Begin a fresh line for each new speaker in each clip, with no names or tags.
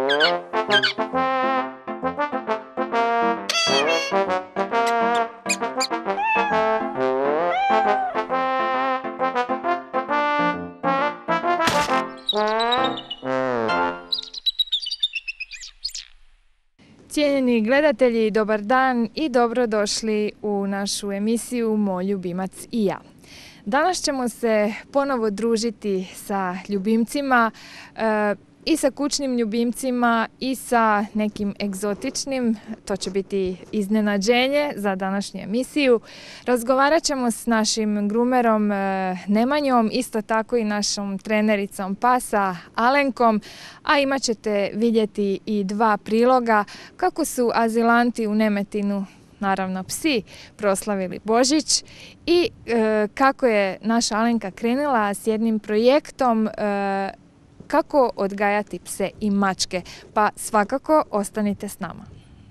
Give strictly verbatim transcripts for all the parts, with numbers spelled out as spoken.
Cijenjeni gledatelji, dobar dan i dobrodošli u našu emisiju Moj ljubimac i ja. Danas ćemo se ponovo družiti sa ljubimcima, e, i sa kućnim ljubimcima i sa nekim egzotičnim. To će biti iznenađenje za današnju emisiju. Razgovarat ćemo s našim grumerom e, Nemanjom, isto tako i našom trenericom pasa Alenkom, a imat ćete vidjeti i dva priloga kako su azilanti u Nemetinu, naravno psi, proslavili Božić i e, kako je naša Alenka krenula s jednim projektom e, kako odgajati pse i mačke, pa svakako ostanite s nama.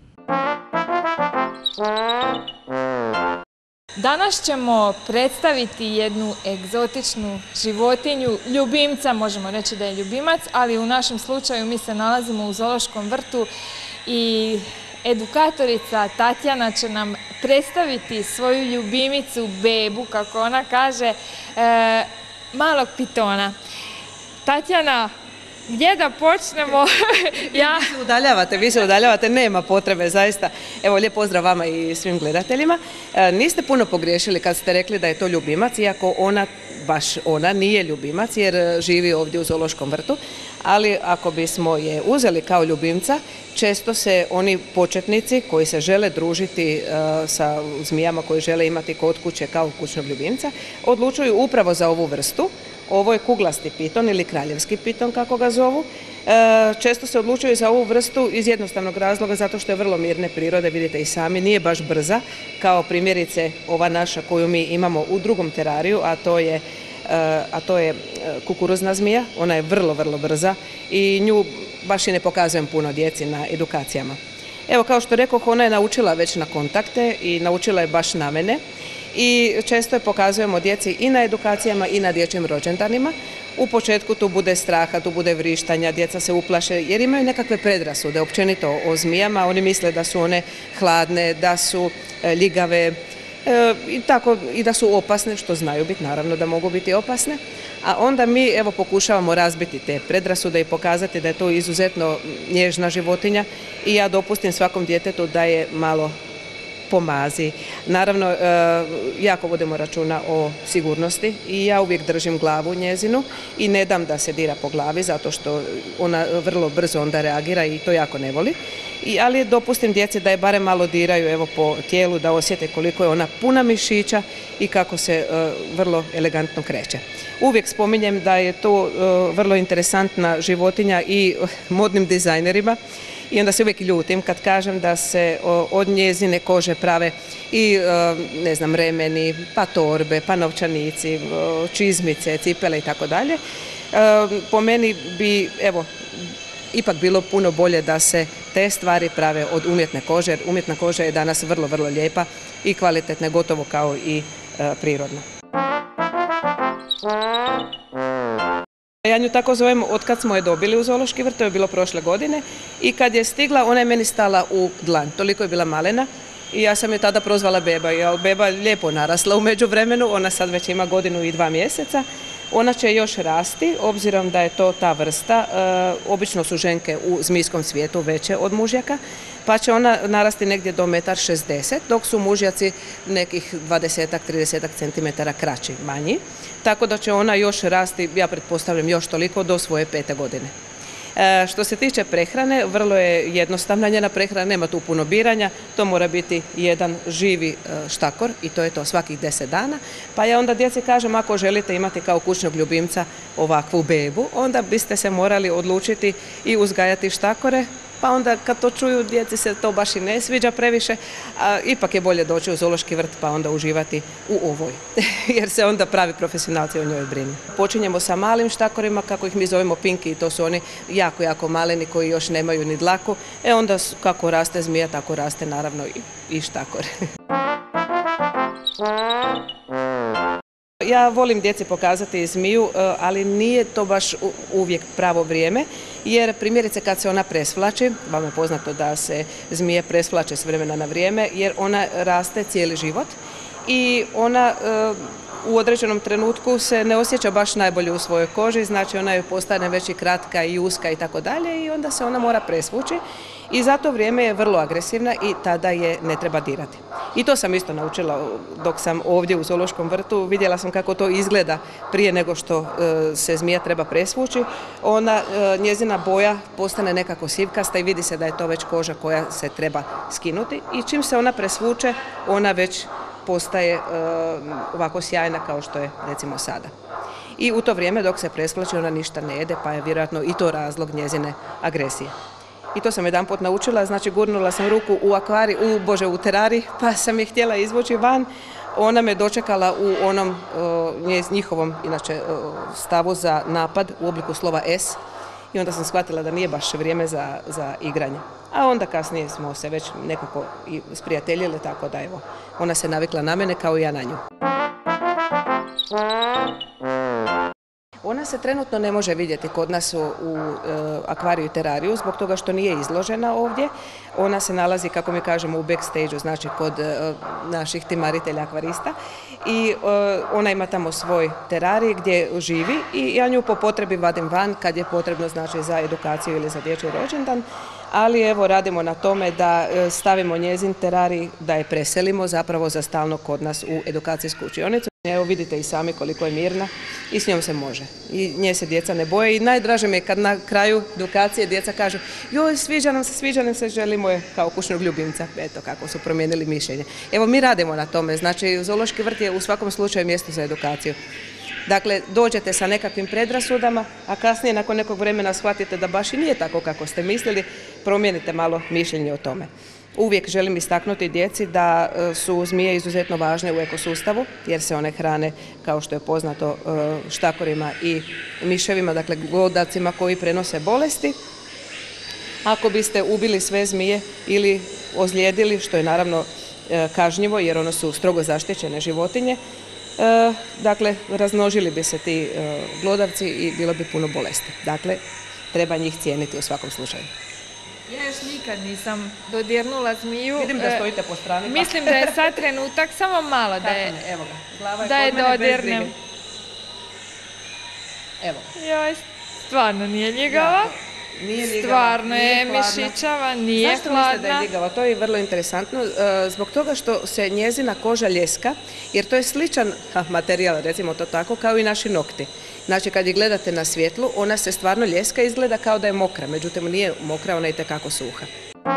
Danas ćemo predstaviti jednu egzotičnu životinju, ljubimca, možemo reći da je ljubimac, ali u našem slučaju mi se nalazimo u zoološkom vrtu i edukatorica Tatjana će nam predstaviti svoju ljubimicu, bebu, kako ona kaže, e, malog pitona. Tatjana, gdje da počnemo?
ja... Vi se udaljavate, vi se udaljavate, nema potrebe, zaista. Evo, lijep pozdrav vama i svim gledateljima. E, niste puno pogriješili kad ste rekli da je to ljubimac, iako ona, baš ona, nije ljubimac jer živi ovdje u zoološkom vrtu. Ali ako bismo je uzeli kao ljubimca, često se oni početnici koji se žele družiti uh, sa zmijama, koji žele imati kod kuće kao kućnog ljubimca, odlučuju upravo za ovu vrstu. Ovo je kuglasti piton ili kraljevski piton, kako ga zovu. E, često se odlučuju za ovu vrstu iz jednostavnog razloga, zato što je vrlo mirne prirode, vidite i sami, nije baš brza, kao primjerice ova naša koju mi imamo u drugom terariju, a to je a to je kukuruzna zmija. Ona je vrlo, vrlo brza i nju baš i ne pokazujem puno djeci na edukacijama. Evo, kao što rekoh, ona je naučila već na kontakte i naučila je baš na mene i često je pokazujemo djeci i na edukacijama i na dječjim rođendanima. U početku tu bude straha, tu bude vrištanja, djeca se uplaše jer imaju nekakve predrasude općenito o zmijama. Oni misle da su one hladne, da su ljigave, E, i, tako, i da su opasne, što znaju biti, naravno da mogu biti opasne, a onda mi evo pokušavamo razbiti te predrasude i pokazati da je to izuzetno nježna životinja i ja dopustim svakom djetetu da je malo pomazi. Naravno, e, jako vodimo računa o sigurnosti i ja uvijek držim glavu njezinu i ne dam da se dira po glavi zato što ona vrlo brzo onda reagira i to jako ne voli. I, ali dopustim djeci da je barem malo diraju evo, po tijelu, da osjete koliko je ona puna mišića i kako se e, vrlo elegantno kreće. Uvijek spominjem da je to e, vrlo interesantna životinja i modnim dizajnerima. I onda se uvijek ljutim kad kažem da se od njezine kože prave i ne znam, remeni, pa torbe, pa novčanici, čizmice, cipele i tako dalje. Po meni bi, evo, ipak bilo puno bolje da se te stvari prave od umjetne kože, jer umjetna koža je danas vrlo, vrlo lijepa i kvalitetna, gotovo kao i prirodna. Ja nju tako zovem od kad smo je dobili u zoološki vrt, to je bilo prošle godine i kad je stigla ona je meni stala u dlan, toliko je bila malena i ja sam je tada prozvala beba i beba lijepo narasla u međuvremenu, ona sad već ima godinu i dva mjeseca. Ona će još rasti, obzirom da je to ta vrsta, e, obično su ženke u zmijskom svijetu veće od mužjaka, pa će ona narasti negdje do metar šezdeset, dok su mužjaci nekih dvadesetak, tridesetak centimetara kraći, manji. Tako da će ona još rasti, ja pretpostavljam, još toliko do svoje pete godine. E, što se tiče prehrane, vrlo je jednostavna njena prehrana, nema tu puno biranja, to mora biti jedan živi e, štakor i to je to svakih deset dana. Pa ja onda djeci kažem, ako želite imati kao kućnog ljubimca ovakvu bebu, onda biste se morali odlučiti i uzgajati štakore, pa onda kad to čuju djeci se to baš i ne sviđa previše, a ipak je bolje doći u zoološki vrt pa onda uživati u ovoj, jer se onda pravi profesionalci o njoj brinu. Počinjemo sa malim štakorima, kako ih mi zovemo pinki, i to su oni jako, jako maleni koji još nemaju ni dlaku, e onda kako raste zmija, tako raste naravno i, i štakor. Ja volim djeci pokazati zmiju, ali nije to baš uvijek pravo vrijeme, jer primjerice kad se ona presvlači, vam je poznato da se zmije presvlače s vremena na vrijeme, jer ona raste cijeli život i ona u određenom trenutku se ne osjeća baš najbolje u svojoj koži, znači ona joj postane već i kratka i uska i tako dalje i onda se ona mora presvući i za to vrijeme je vrlo agresivna i tada je ne treba dirati. I to sam isto naučila dok sam ovdje u zoološkom vrtu, vidjela sam kako to izgleda prije nego što se zmija treba presvući. Ona, njezina boja postane nekako sivkasta i vidi se da je to već koža koja se treba skinuti i čim se ona presvuče, ona već postaje ovako sjajna kao što je recimo sada. I u to vrijeme dok se presvlači ona ništa ne jede, pa je vjerojatno i to razlog njezine agresije. I to sam jedanput naučila, znači gurnula sam ruku u akvari, u bože u terari, pa sam je htjela izvući van. Ona me dočekala u onom njihovom inače stavu za napad u obliku slova S i onda sam shvatila da nije baš vrijeme za, za igranje. A onda kasnije smo se već nekako i sprijateljile, tako da evo, ona se navikla na mene kao i ja na nju. Ona se trenutno ne može vidjeti kod nas u, u e, akvariju i terariju zbog toga što nije izložena ovdje. Ona se nalazi, kako mi kažemo, u backstage-u, znači kod e, naših timaritelja akvarista i e, ona ima tamo svoj terarij gdje živi i ja nju po potrebi vadim van kad je potrebno, znači za edukaciju ili za dječji rođendan. Ali evo radimo na tome da stavimo njezin terarij, da je preselimo zapravo za stalno kod nas u edukacijsku učionicu. Evo vidite i sami koliko je mirna i s njom se može. I nje se djeca ne boje i najdraže mi je kad na kraju edukacije djeca kažu joj sviđa nam se, sviđa nam se, želimo je kao kućnog ljubimca. Eto kako su promijenili mišljenje. Evo mi radimo na tome, znači zoološki vrt je u svakom slučaju mjesto za edukaciju. Dakle, dođete sa nekakvim predrasudama, a kasnije nakon nekog vremena shvatite da baš i nije tako kako ste mislili, promijenite malo mišljenje o tome. Uvijek želim istaknuti djeci da su zmije izuzetno važne u ekosustavu, jer se one hrane, kao što je poznato, štakorima i miševima, dakle glodavcima koji prenose bolesti. Ako biste ubili sve zmije ili ozlijedili, što je naravno kažnjivo jer one su strogo zaštićene životinje, E, dakle, razmnožili bi se ti e, glodavci i bilo bi puno bolesti. Dakle, treba njih cijeniti u svakom slučaju.
Ja još nikad nisam dodirnula zmiju.
Vidim da stojite po strani. Pa.
Mislim da je sad trenutak, samo malo da je,
evo ga. Glava je
da je
kod mene
dodirnem.
bez brige. Evo.
Joj, stvarno nije ljigava.
Nije ljigava,
Stvarno
nije
je mišićava, nije
Zašto
hladna.
mislite da je ljigava? To je vrlo interesantno. Zbog toga što se njezina koža ljeska, jer to je sličan ha, materijal, recimo to tako, kao i naši nokti. Znači kad je gledate na svjetlu, ona se stvarno ljeska i izgleda kao da je mokra, međutim nije mokra, ona je itekako suha.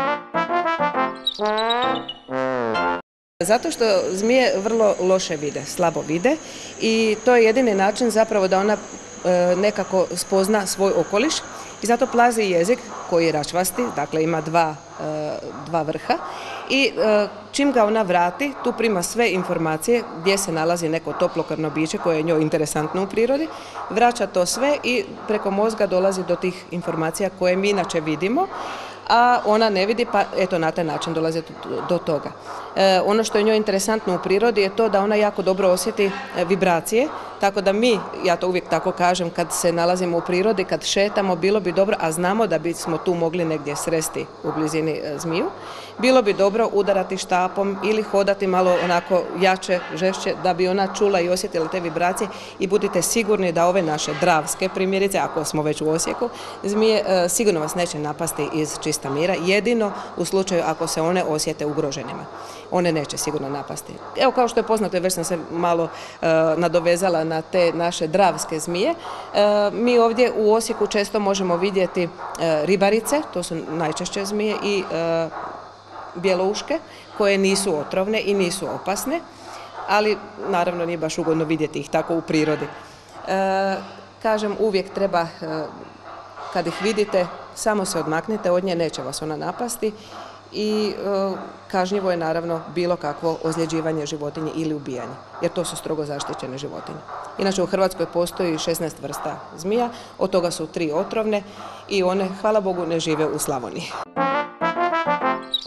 Zato što zmije vrlo loše vide, slabo vide i to je jedini način zapravo da ona e, nekako spozna svoj okoliš i zato plazi jezik koji je račvasti, dakle ima dva, e, dva vrha i e, čim ga ona vrati, tu prima sve informacije gdje se nalazi neko toplokrvno biće koje je njoj interesantno u prirodi, vraća to sve i preko mozga dolazi do tih informacija koje mi inače vidimo, a ona ne vidi, pa eto na taj način dolazi do toga. E, ono što je njoj interesantno u prirodi je to da ona jako dobro osjeti vibracije, tako da mi, ja to uvijek tako kažem, kad se nalazimo u prirodi, kad šetamo, bilo bi dobro, a znamo da bismo tu mogli negdje sresti u blizini zmiju, bilo bi dobro udarati štapom ili hodati malo onako jače, žešće, da bi ona čula i osjetila te vibracije i budite sigurni da ove naše dravske primjerice, ako smo već u Osijeku, zmije e, sigurno vas neće napasti iz čista mira, jedino u slučaju ako se one osjete ugroženima. One neće sigurno napasti. Evo kao što je poznato, već sam se malo e, nadovezala na te naše dravske zmije. E, mi ovdje u Osijeku često možemo vidjeti e, ribarice, to su najčešće zmije, i e, bjelouške koje nisu otrovne i nisu opasne, ali naravno nije baš ugodno vidjeti ih tako u prirodi. E, kažem, uvijek treba, e, kad ih vidite, samo se odmaknite od nje, neće vas ona napasti i e, kažnjivo je naravno bilo kakvo ozljeđivanje životinje ili ubijanje, jer to su strogo zaštićene životinje. Inače u Hrvatskoj postoji šesnaest vrsta zmija, od toga su tri otrovne i one, hvala Bogu, ne žive u Slavoniji.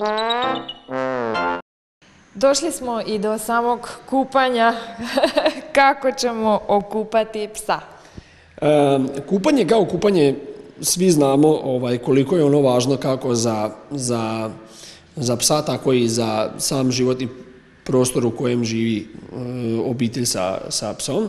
Došli smo i do samog kupanja kako ćemo okupati psa?
Kupanje kao kupanje, svi znamo koliko je ono važno kako za psa, tako i za sam životni prostor u kojem živi obitelj sa psom.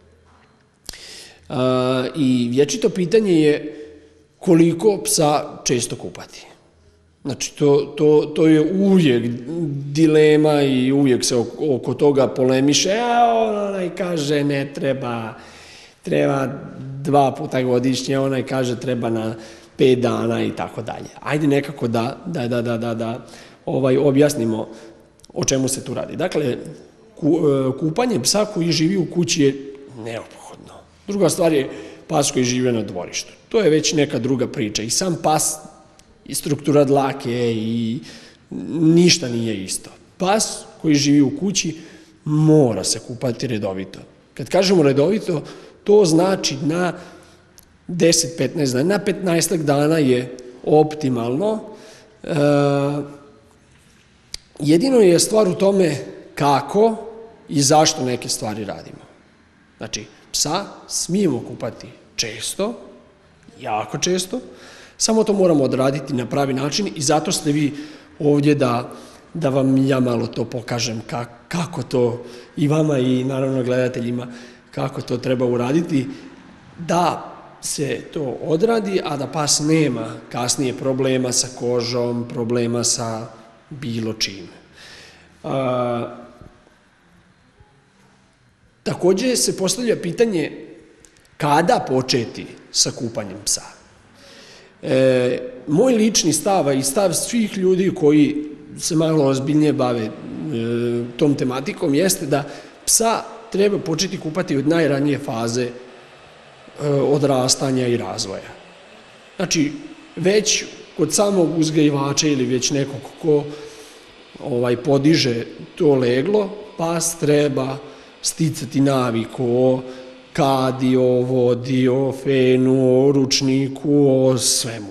I vječito pitanje je koliko psa često kupati. Znači, to je uvijek dilema i uvijek se oko toga polemiše, a onaj kaže ne treba, treba dva puta godišnje, onaj kaže treba na pet dana i tako dalje. Ajde nekako da objasnimo o čemu se tu radi. Dakle, kupanje psa koji živi u kući je neophodno. Druga stvar je pas koji živi na dvorištu. To je već neka druga priča. I sam pas, i struktura dlake, i ništa nije isto. Pas koji živi u kući mora se kupati redovito. Kad kažemo redovito, to znači na deset do petnaest dana. Na petnaest dana je optimalno. Jedino je stvar u tome kako i zašto neke stvari radimo. Znači, psa smijemo kupati često, jako često, samo to moramo odraditi na pravi način i zato ste vi ovdje da vam ja malo to pokažem kako to i vama i naravno gledateljima kako to treba uraditi da se to odradi, a da pas nema kasnije problema sa kožom, problema sa bilo čim. Također se postavlja pitanje kada početi sa kupanjem psa. Moj lični stav i stav svih ljudi koji se malo ozbiljnije bave tom tematikom jeste da psa treba početi kupati od najranije faze odrastanja i razvoja. Znači, već kod samog uzgajivača ili već nekog ko podiže to leglo, pas treba sticati naviku o kadi, o vodi, o fenu, o ručniku, o svemu.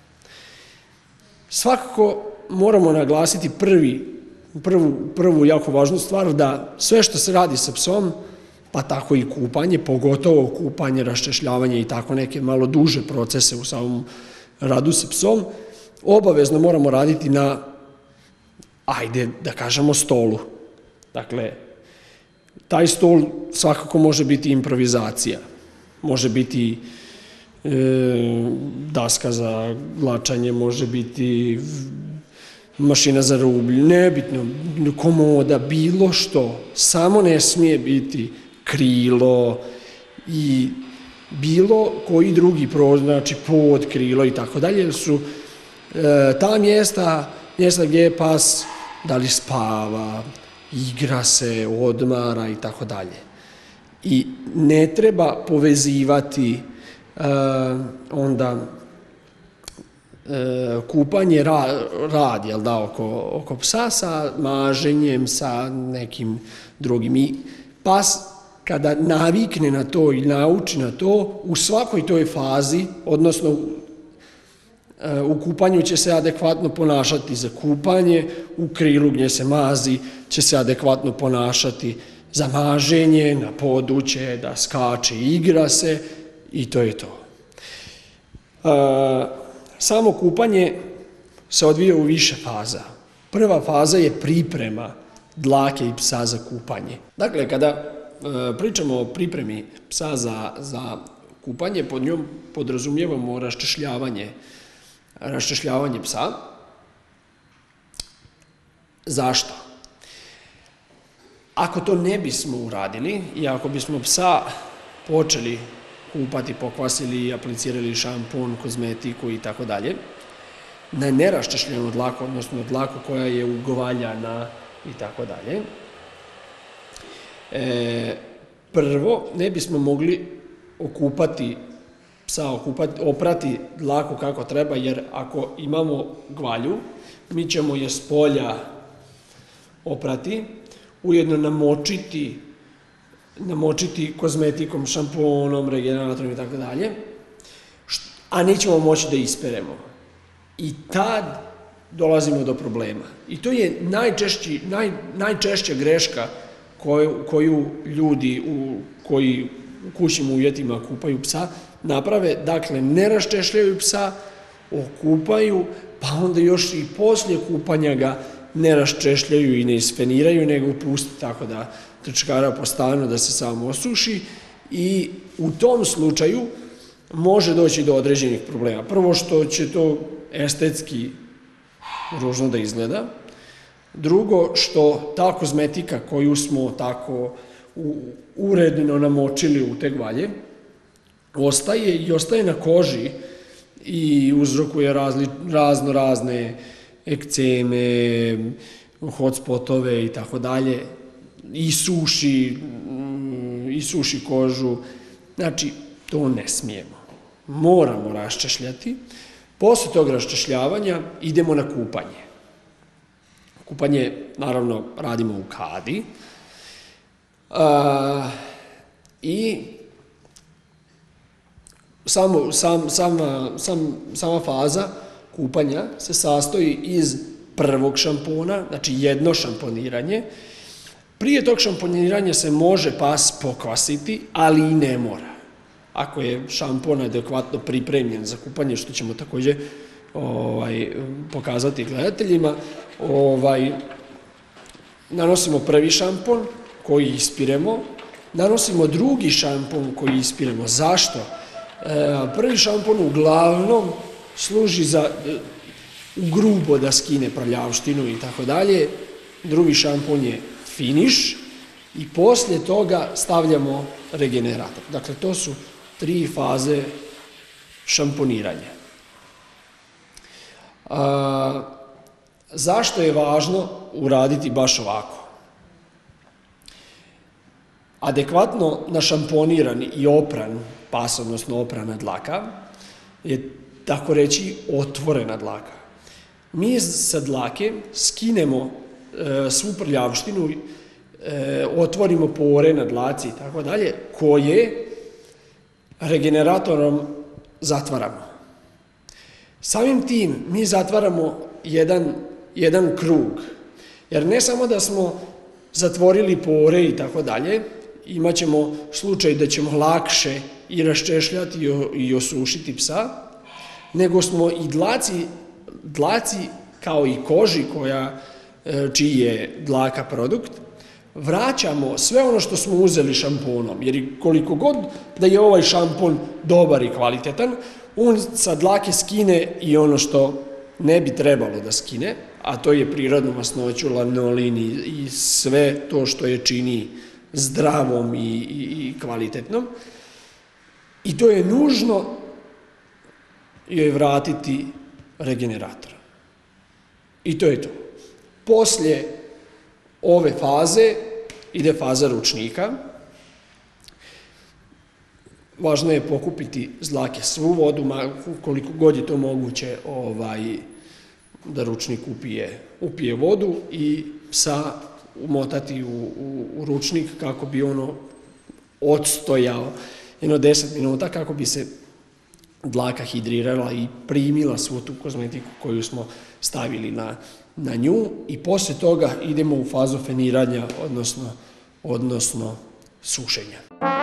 Svakako moramo naglasiti prvu jako važnu stvar da sve što se radi sa psom, pa tako i kupanje, pogotovo kupanje, raščešljavanje i tako neke malo duže procese u samom radu sa psom, obavezno moramo raditi na, ajde da kažemo, stolu. Dakle, taj stol svakako može biti improvizacija, može biti daska za glačanje, može biti mašina za rublj, nebitno, komoda, bilo što, samo ne smije biti krilo i bilo koji drugi prostor, znači pod, krilo i tako dalje, jer su ta mjesta, mjesta gdje je pas, da li spava, igra se, odmara i tako dalje. I ne treba povezivati onda kupanje rad, jel da, oko psa sa maženjem, sa nekim drugim. I pas kada navikne na to i nauči na to, u svakoj toj fazi, odnosno u kupanju će se adekvatno ponašati za kupanje, u krilu gdje se mazi će se adekvatno ponašati za maženje, na poduće, da skače, igra se i to je to. Samo kupanje se odvija u više faza. Prva faza je priprema dlake i psa za kupanje. Dakle, kada pričamo o pripremi psa za kupanje, pod njom podrazumijevamo raščešljavanje raščešljavanje psa. Zašto? Ako to ne bismo uradili i ako bismo psa počeli kupati, pokvasili, aplicirali šampon, kozmetiku i tako dalje, na neraščešljenu dlaku, odnosno dlaku koja je ugovaljana i tako dalje, prvo ne bismo mogli okupati psa, oprati dlaku kako treba, jer ako imamo gvalju, mi ćemo je s polja oprati, ujedno namočiti, namočiti kozmetikom, šamponom, regeneratorom i tako dalje, a nećemo moći da isperemo. I tad dolazimo do problema. I to je najčešća greška koju, koju ljudi u, koji u kućnim uvjetima kupaju psa naprave, dakle ne raščešljaju psa, okupaju, pa onda još i poslije kupanja ga ne raščešljaju i ne isfeniraju, nego pusti tako da trčkara po stanu da se samo osuši i u tom slučaju može doći do određenih problema. Prvo što će to estetski ružno da izgleda, drugo što ta kozmetika koju smo tako uredno namočili u te gvalje ostaje i ostaje na koži i uzrokuje razli, razno razne ekceme, hotspotove i tako dalje, i suši, i suši kožu. Znači, to ne smijemo. Moramo raščešljati. Posle tog raščešljavanja idemo na kupanje. Kupanje, naravno, radimo u kadi. A, I samo, sam, sama, sam, sama faza kupanja se sastoji iz prvog šampona, znači jedno šamponiranje. Prije tog šamponiranja se može pas pokvasiti, ali i ne mora. Ako je šampon adekvatno pripremljen za kupanje, što ćemo također ovaj, pokazati gledateljima, ovaj, nanosimo prvi šampon koji ispiremo, nanosimo drugi šampon koji ispiremo. Zašto? E, prvi šampon uglavnom služi za e, grubo da skine prljavštinu i tako dalje. Drugi šampon je finiš i poslije toga stavljamo regenerator. Dakle, to su tri faze šamponiranja. A, zašto je važno uraditi baš ovako? Adekvatno našamponiran i opran pas, odnosno oprana dlaka, je tako reći otvorena dlaka. Mi sa dlake skinemo e, svu prljavštinu, e, otvorimo pore na dlaci i tako dalje, koje regeneratorom zatvaramo. Samim tim mi zatvaramo jedan, jedan krug, jer ne samo da smo zatvorili pore i tako dalje, imat ćemo slučaj da ćemo lakše i raščešljati i osušiti psa, nego smo i dlaci, dlaci kao i koži koja, čiji je dlaka produkt, vraćamo sve ono što smo uzeli šamponom, jer koliko god da je ovaj šampon dobar i kvalitetan, on sa dlake skine i ono što ne bi trebalo da skine, a to je prirodnu masnoću, lanolin i, i sve to što je čini zdravom i, i, i kvalitetnom. I to je nužno joj vratiti regenerator. I to je to. Poslije ove faze ide faza ručnika. Važno je pokupiti s dlake svu vodu, koliko god je to moguće ovaj, da ručnik upije, upije vodu i psa umotati u, u, u ručnik kako bi ono odstojao jedno deset minuta, kako bi se dlaka hidrirala i primila svu tu kozmetiku koju smo stavili na, na nju i poslije toga idemo u fazu feniranja, odnosno, odnosno sušenja.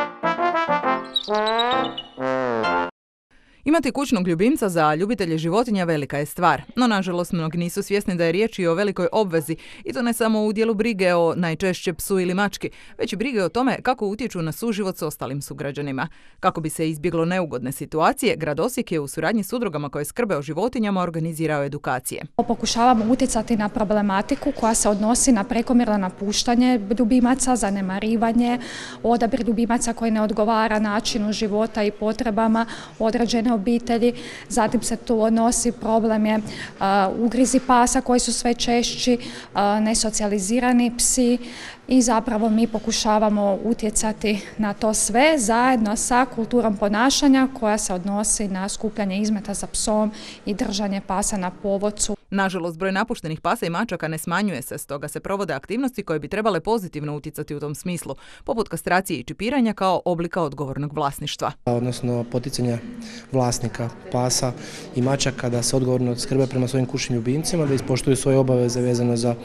Imati kućnog ljubimca za ljubitelje životinja velika je stvar, no nažalost mnogi nisu svjesni da je riječ i o velikoj obvezi i to ne samo u dijelu brige o najčešće psu ili mački, već i brige o tome kako utječu na suživot s ostalim sugrađanima. Kako bi se izbjeglo neugodne situacije, grad Osijek je u suradnji s udrugama koje skrbe o životinjama organizirao edukacije.
Pokušavamo utjecati na problematiku koja se odnosi na prekomjerno napuštanje ljubimaca, zanemarivanje, odabir ljubimaca koji ne odgovara načinu života i potrebama određene obitelji. Zatim se tu odnosi problem je uh, ugrizi pasa koji su sve češći, uh, nesocijalizirani psi i zapravo mi pokušavamo utjecati na to sve zajedno sa kulturom ponašanja koja se odnosi na skupljanje izmeta za psom i držanje pasa na povodcu.
Nažalost, broj napuštenih pasa i mačaka ne smanjuje se, stoga se provode aktivnosti koje bi trebale pozitivno utjecati u tom smislu, poput kastracije i čipiranja kao oblika odgovornog vlasništva.
Odnosno poticanja vlasnika pasa i mačaka da se odgovorno skrbe prema svojim kućnim ljubimcima, da ispoštuju svoje obaveze vezano za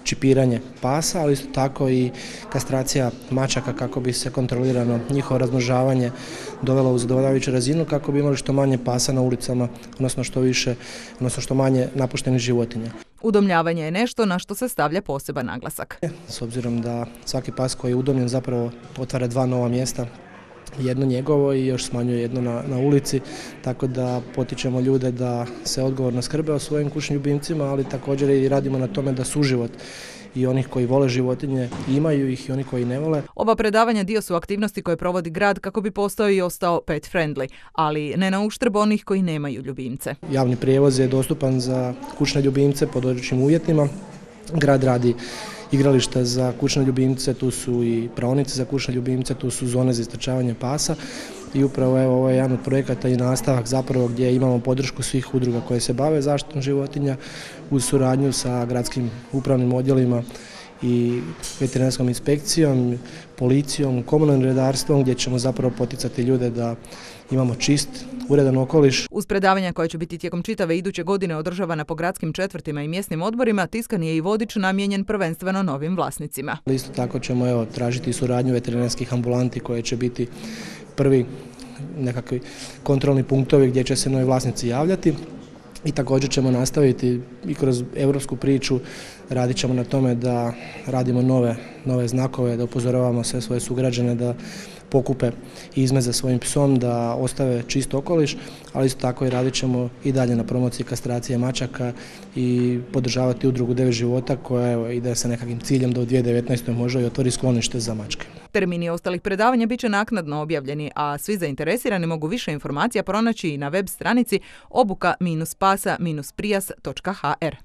čipiranje pasa, ali isto tako i kastracija mačaka kako bi se kontrolirano njihovo razmnožavanje dovelo u zadovoljavajuću razinu kako bi imali što manje pasa na ulicama, odnosno što više, odnosno što manje napuštenih životinja.
Udomljavanje je nešto na što se stavlja poseban naglasak.
S obzirom da svaki pas koji je udomljen zapravo otvara dva nova mjesta, jedno njegovo i još smanjuje jedno na, na ulici, tako da potičemo ljude da se odgovorno skrbe o svojim kućnim ljubimcima, ali također i radimo na tome da suživot i onih koji vole životinje imaju ih i oni koji ne vole.
Ova predavanja dio su aktivnosti koje provodi grad kako bi postao i ostao pet friendly, ali ne na uštrb onih koji nemaju ljubimce.
Javni prijevoz je dostupan za kućne ljubimce pod određenim uvjetima. Grad radi igrališta za kućne ljubimce, tu su i praonice za kućne ljubimce, tu su zone za istrčavanje pasa i upravo evo, ovo je jedan od projekata i nastavak zapravo gdje imamo podršku svih udruga koje se bave zaštitom životinja uz suradnju sa gradskim upravnim odjelima i veterinarskom inspekcijom, policijom, komunalnim redarstvom gdje ćemo zapravo poticati ljude da imamo čist, uredan okoliš.
Uz predavanja koja će biti tijekom čitave iduće godine održavana po gradskim četvrtima i mjesnim odborima, tiskan je i vodič namijenjen prvenstveno novim vlasnicima.
Isto tako ćemo evo, tražiti suradnju veterinarskih ambulanti koje će biti prvi nekakvi kontrolni punktovi gdje će se novi vlasnici javljati. I također ćemo nastaviti i kroz europsku priču, radit ćemo na tome da radimo nove, nove znakove, da upozoravamo sve svoje sugrađane da pokupe izmet za svojim psom, da ostave čist okoliš, ali isto tako i radit ćemo i dalje na promociji kastracije mačaka i podržavati udrugu Devet života koja evo, ide sa nekakvim ciljem da u dvije tisuće devetnaestoj može i otvori sklonište za mačke.
Termini ostalih predavanja bit će naknadno objavljeni, a svi zainteresirani mogu više informacija pronaći i na web stranici obuka pasa prijas točka ha er.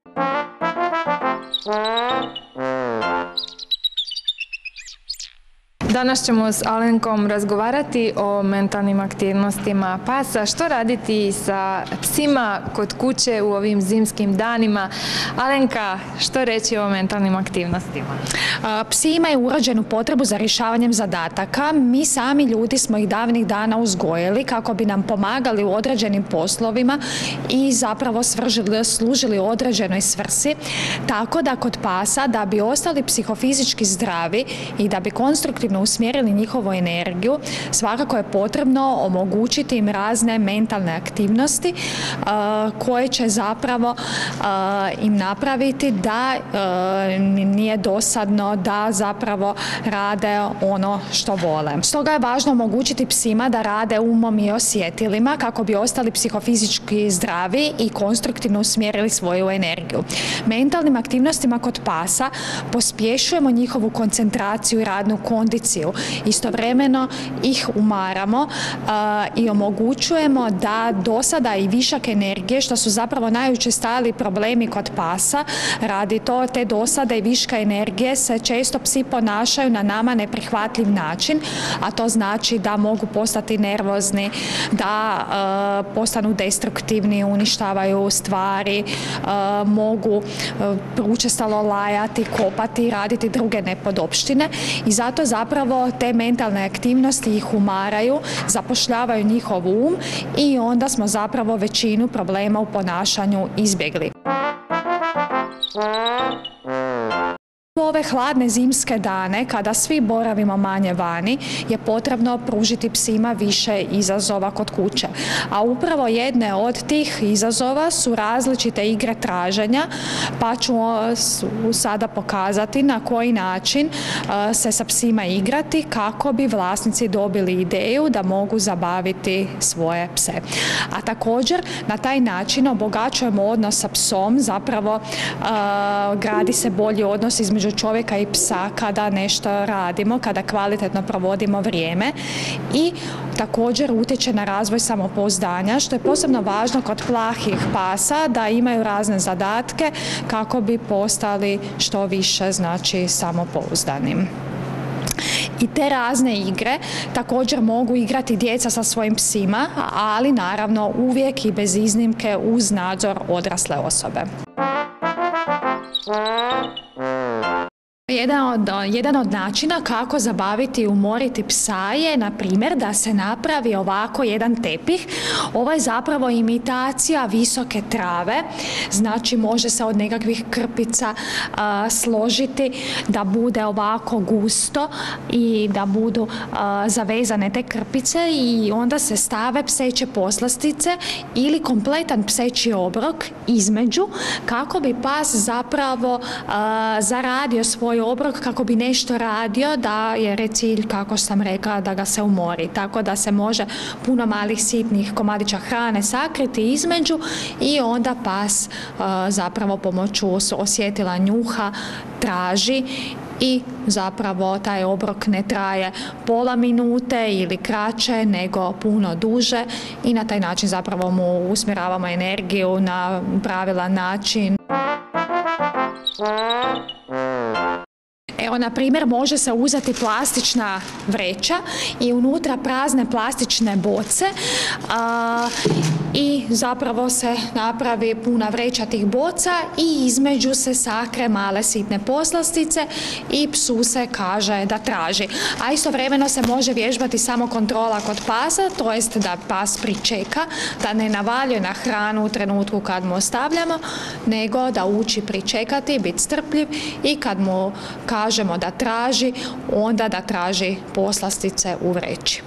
Danas ćemo s Alenkom razgovarati o mentalnim aktivnostima pasa, što raditi sa psima kod kuće u ovim zimskim danima. Alenka, što reći o mentalnim aktivnostima?
Psi imaju urođenu potrebu za rješavanjem zadataka. Mi sami ljudi smo ih davnih dana uzgojili kako bi nam pomagali u određenim poslovima i zapravo svržili, služili određenoj svrsi. Tako da kod pasa, da bi ostali psihofizički zdravi i da bi konstruktivno usmjerili njihovu energiju, svakako je potrebno omogućiti im razne mentalne aktivnosti uh, koje će zapravo uh, im napraviti da uh, nije dosadno, da zapravo rade ono što vole. Stoga je važno omogućiti psima da rade umom i osjetilima kako bi ostali psihofizički zdravi i konstruktivno usmjerili svoju energiju. Mentalnim aktivnostima kod pasa pospješujemo njihovu koncentraciju i radnu kondiciju. Istovremeno ih umaramo uh, i omogućujemo da dosada i višak energije, što su zapravo najučestaliji problemi kod pasa, radi to te dosade i viška energije se često psi ponašaju na nama neprihvatljiv način, a to znači da mogu postati nervozni, da uh, postanu destruktivni, uništavaju stvari, uh, mogu uh, učestalo lajati, kopati, raditi druge nepodopštine i zato zapravo te mentalne aktivnosti ih umaraju, zapošljavaju njihov um i onda smo zapravo većinu problema u ponašanju izbjegli. U ove hladne zimske dane, kada svi boravimo manje vani, je potrebno pružiti psima više izazova kod kuće. A upravo jedne od tih izazova su različite igre traženja, pa ću sada pokazati na koji način se sa psima igrati kako bi vlasnici dobili ideju da mogu zabaviti svoje pse. A također na taj način obogaćujemo odnos sa psom, zapravo gradi se bolji odnos između čovjeka i psa kada nešto radimo, kada kvalitetno provodimo vrijeme i također utječe na razvoj samopouzdanja, što je posebno važno kod plahih pasa da imaju razne zadatke kako bi postali što više, znači, samopouzdanim. I te razne igre također mogu igrati djeca sa svojim psima, ali naravno uvijek i bez iznimke uz nadzor odrasle osobe. Jedan od, jedan od načina kako zabaviti i umoriti psa je, na primjer, da se napravi ovako jedan tepih. Ovo je zapravo imitacija visoke trave, znači može se od nekakvih krpica a, složiti da bude ovako gusto i da budu a, zavezane te krpice i onda se stave pseće poslastice ili kompletan pseći obrok između kako bi pas zapravo a, zaradio svoj obrok, kako bi nešto radio, da je cilj, kako sam rekla, da ga se umori. Tako da se može puno malih sitnih komadića hrane sakriti između i onda pas a, zapravo pomoću osjetila njuha traži i zapravo taj obrok ne traje pola minute ili kraće, nego puno duže i na taj način zapravo mu usmjeravamo energiju na pravilan način. Evo, na primjer, može se uzeti plastična vreća i unutra prazne plastične boce a, i zapravo se napravi puna vreća tih boca i između se sakre male sitne poslastice i psu se kaže da traži. A istovremeno se može vježbati samo kontrola kod pasa, to jest da pas pričeka, da ne navaljuje na hranu u trenutku kad mu ostavljamo, nego da uči pričekati, biti strpljiv i kad mu kažemo da traži, onda da traži poslastice u vreći.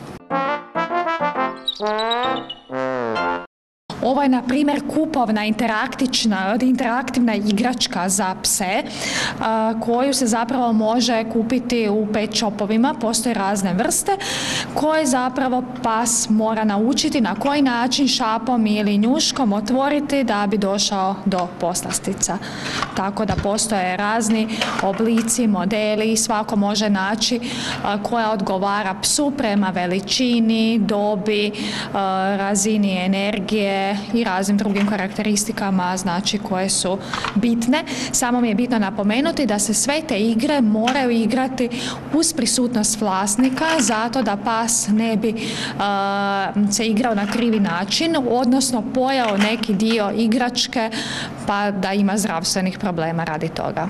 Ovo je, na primjer, kupovna interaktivna igračka za pse koju se zapravo može kupiti u pet shopovima, postoje razne vrste koje zapravo pas mora naučiti na koji način šapom ili njuškom otvoriti da bi došao do poslastica. Tako da postoje razni oblici, modeli i svako može naći koja odgovara psu prema veličini, dobi, razini energije i raznim drugim karakteristikama, znači koje su bitne. Samo mi je bitno napomenuti da se sve te igre moraju igrati uz prisutnost vlasnika, zato da pas ne bi uh, se igrao na krivi način, odnosno pojeo neki dio igračke pa da ima zdravstvenih problema radi toga.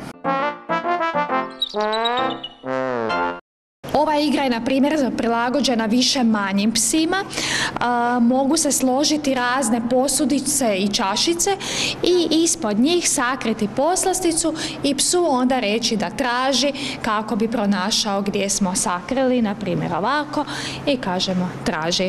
Ova igra je, na primjer, prilagođena više manjim psima. A, mogu se složiti razne posudice i čašice i ispod njih sakriti poslasticu i psu onda reći da traži kako bi pronašao gdje smo sakrili, na primjer ovako, i kažemo traži.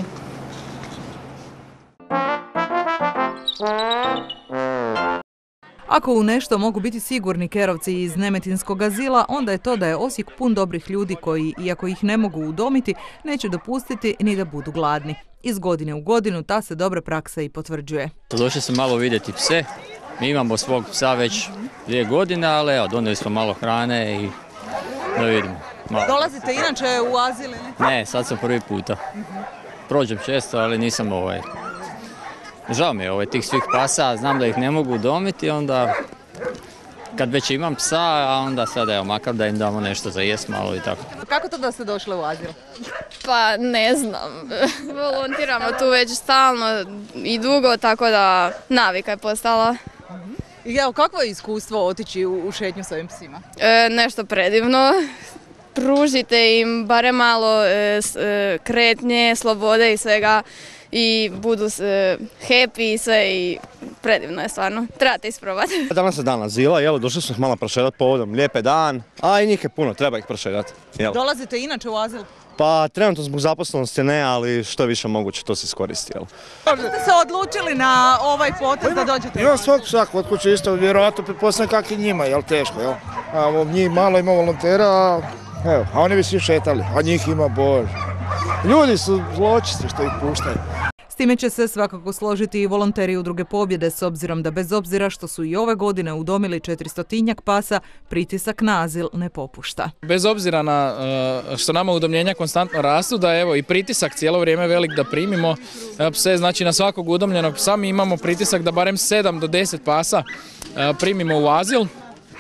Ako u nešto mogu biti sigurni kerovci iz Nemetinskog azila, onda je to da je Osijek pun dobrih ljudi koji, iako ih ne mogu udomiti, neće dopustiti ni da budu gladni. Iz godine u godinu ta se dobra praksa i potvrđuje.
Došli smo malo vidjeti pse. Mi imamo svog psa već dvije godine, ali evo, donijeli smo malo hrane i da vidimo. Malo.
Dolazite inače u azil?
Ne, sad sam prvi puta. Prođem često, ali nisam ovaj... Žao mi je ovaj, tih svih pasa, znam da ih ne mogu udomiti, onda kad već imam psa, a onda sada evo, makar da im damo nešto za jest malo i tako.
Kako to da ste došli u azil?
Pa ne znam, volontiramo tu već stalno i dugo, tako da navika je postala.
I evo, kakvo je iskustvo otići u, u šetnju s ovim psima?
E, nešto predivno. Pružite im barem malo e, s, e, kretnje, slobode i svega i budu e, happy i sve i predivno je stvarno. Trebate isprobati.
Danas je dan azila, jel, došli smo malo prošetati povodom, lijep je dan, a i njih je puno, treba ih prošetati.
Dolazite inače u azil?
Pa trenutno zbog zaposlenosti ne, ali što je više moguće to se iskoristi. Jel?
Kako ste se odlučili na ovaj potez da dođete?
Imam svog psa kod kuće isto, vjerojatno pretpostavljam kako i njima, jel teško, jel? A njih malo ima volontera, a, evo, a oni bi svi šetali, a njih ima bože. Ljudi su zločisti što ih puštaju.
S time će se svakako složiti i volonteri Udruge Pobjede, s obzirom da bez obzira što su i ove godine udomili četiristotinjak pasa, pritisak na azil ne popušta.
Bez obzira na što nama udomljenja konstantno rastu, da evo i pritisak cijelo vrijeme velik da primimo pse, znači na svakog udomljenog psa mi imamo pritisak da barem sedam do deset pasa primimo u azil.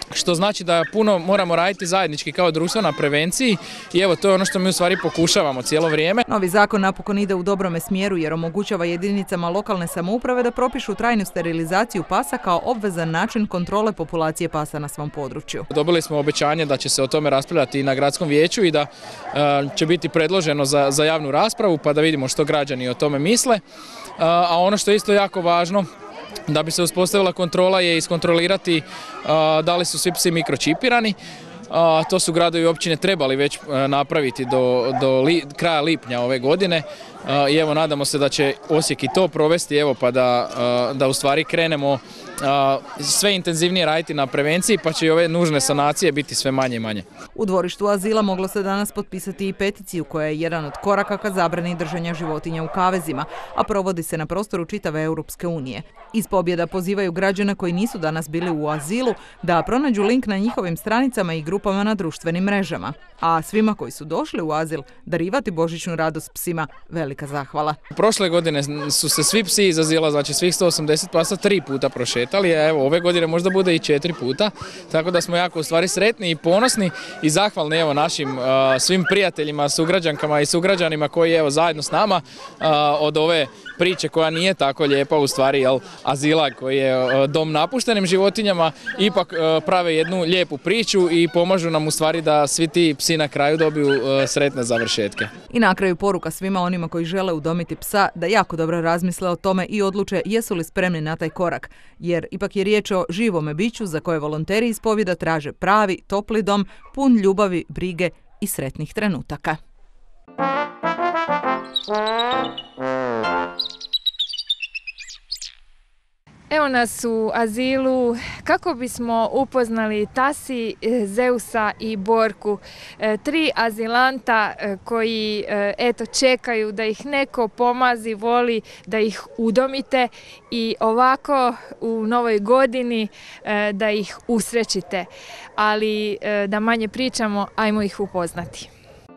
što znači da puno moramo raditi zajednički kao društvo na prevenciji i evo to je ono što mi u stvari pokušavamo cijelo vrijeme.
Novi zakon napokon ide u dobrome smjeru jer omogućava jedinicama lokalne samouprave da propišu trajnu sterilizaciju pasa kao obvezan način kontrole populacije pasa na svom području.
Dobili smo obećanje da će se o tome raspravljati i na gradskom vijeću i da uh, će biti predloženo za, za javnu raspravu pa da vidimo što građani o tome misle. Uh, a ono što je isto jako važno, da bi se uspostavila kontrola je iskontrolirati uh, da li su svi psi mikročipirani. Uh, to su gradovi i općine trebali već uh, napraviti do, do li, kraja lipnja ove godine uh, i evo nadamo se da će Osijek i to provesti evo pa da, uh, da u stvari krenemo uh, sve intenzivnije raditi na prevenciji pa će i ove nužne sanacije biti sve manje i manje.
U dvorištu azila moglo se danas potpisati i peticiju koja je jedan od koraka ka zabrani držanja životinja u kavezima, a provodi se na prostoru čitave Europske unije. Iz pobjeda pozivaju građane koji nisu danas bili u azilu da pronađu link na njihovim stranicama i grupama na društvenim mrežama. A svima koji su došli u azil darivati božićnu radost psima velika zahvala.
Prošle godine su se svi psi iz azila, znači svih sto osamdeset pasa, tri puta prošetali, a evo ove godine možda bude i četiri puta, tako da smo jako u stvari sretni i ponosni i zahvalni evo našim uh, svim prijateljima, sugrađankama i sugrađanima koji evo zajedno s nama uh, od ove priče koja nije tako lijepa u stvari, jel, azila koji je uh, dom napuštenim životinjama, ipak uh, prave jednu lijepu priču i pomažu nam u stvari da svi ti psi na kraju dobiju uh, sretne završetke.
I na kraju poruka svima onima koji žele udomiti psa da jako dobro razmisle o tome i odluče jesu li spremni na taj korak, jer ipak je riječ o živome biću za koje volonteri iz Povjeda traže pravi, topli dom, pun ljubavi, brige i sretnih trenutaka.
Evo nas u azilu kako bismo upoznali Tasi, Zeusa i Borku, tri azilanta koji eto čekaju da ih neko pomazi, voli da ih udomite i ovako u novoj godini da ih usrećite. Ali da manje pričamo, ajmo ih upoznati.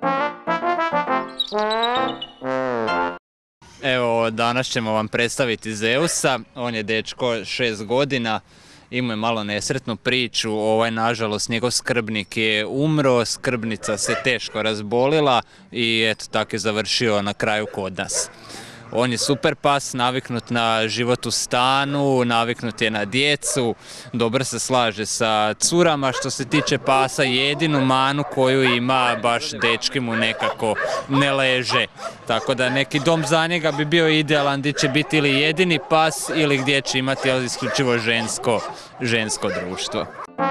Evo, danas ćemo vam predstaviti Zeusa. On je dečko šest godina, imao je malo nesretnu priču. Ovaj, nažalost, njegov skrbnik je umro, skrbnica se teško razbolila i eto, tako je završio na kraju kod nas. On je super pas, naviknut na život u stanu, naviknut je na djecu, dobro se slaže sa curama. Što se tiče pasa, jedinu manu koju ima, baš dečki mu nekako ne leže. Tako da neki dom za njega bi bio idealan gdje će biti ili jedini pas ili gdje će imati isključivo žensko, žensko društvo.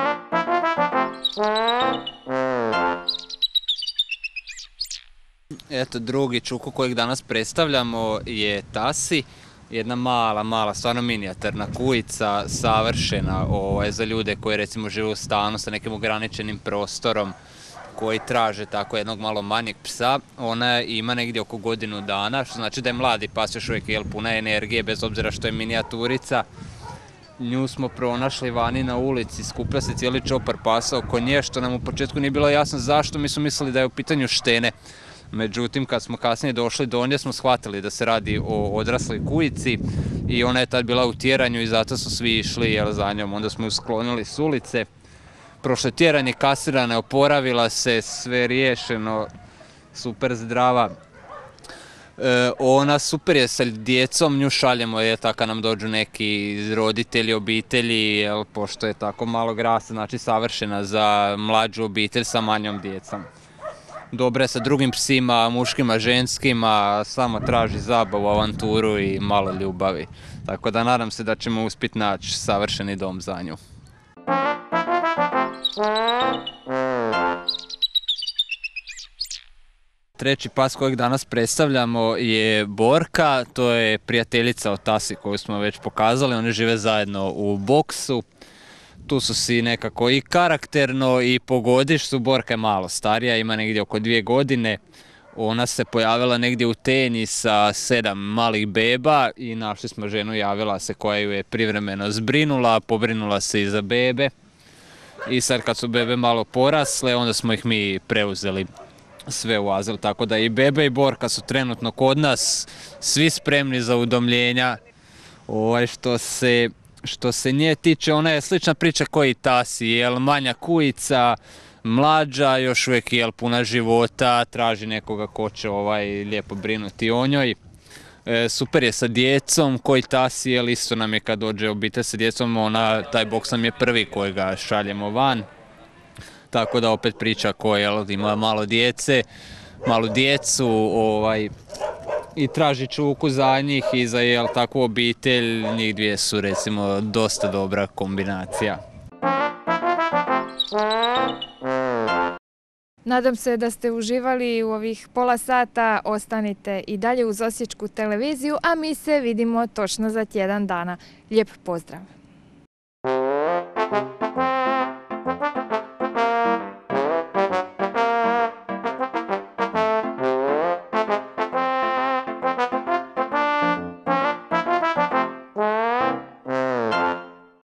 Eto, drugi čuku kojeg danas predstavljamo je Tasi, jedna mala, mala, stvarno minijaturna kujica, savršena ovaj, za ljude koji recimo žive u stanu sa nekim ograničenim prostorom, koji traže tako jednog malo manjeg psa. Ona ima negdje oko godinu dana, što znači da je mladi pas, još uvijek je puna energije, bez obzira što je minijaturica. Nju smo pronašli vani na ulici, skupio se cijeli čopar pasa oko nje, što nam u početku nije bilo jasno zašto, mi smo mislili da je u pitanju štene. Međutim, kad smo kasnije došli do nje, smo shvatili da se radi o odrasloj kujici i ona je tad bila u tjeranju i zato su svi išli jel, za njom. Onda smo ju sklonili s ulice. Prošlo tjeranje, kasirana, oporavila se, sve riješeno, super zdrava. E, ona super je sa djecom, nju šaljemo je tako nam dođu neki roditelji, obitelji, jel, pošto je tako malo grasa, znači savršena za mlađu obitelj sa manjom djecom. Dobra je sa drugim psima, muškima, ženskima, samo traži zabavu, avanturu i malo ljubavi. Tako da nadam se da ćemo uspjeti naći savršeni dom za nju. Treći pas kojeg danas predstavljamo je Borka, to je prijateljica od Tasi koju smo već pokazali, oni žive zajedno u boksu. Tu su si nekako i karakterno i po godištu. Borka je malo starija, ima negdje oko dvije godine. Ona se pojavila negdje u Tenji sa sedam malih beba i našli smo ženu, javila se koja ju je privremeno zbrinula, pobrinula se i za bebe. I sad kad su bebe malo porasle, onda smo ih mi preuzeli sve u azil. Tako da i bebe i Borka su trenutno kod nas, svi spremni za udomljenja. Ovaj, što se
što se nje tiče, ona je slična priča koji Tasi, jel manja kujica, mlađa, još uvijek jel puna života, traži nekoga ko će ovaj lijepo brinuti o njoj. E, super je sa djecom, koji Tasi, jel isto nam je kad dođe obitelj sa djecom, ona, taj boks nam je prvi kojega šaljemo van. Tako da opet priča koja jel, ima malo djece, malu djecu ovaj, i traži čuku za njih i za jel, takvu obitelj, njih dvije su recimo dosta dobra kombinacija.
Nadam se da ste uživali u ovih pola sata, ostanite i dalje uz Osječku televiziju, a mi se vidimo točno za tjedan dana. Lijep pozdrav!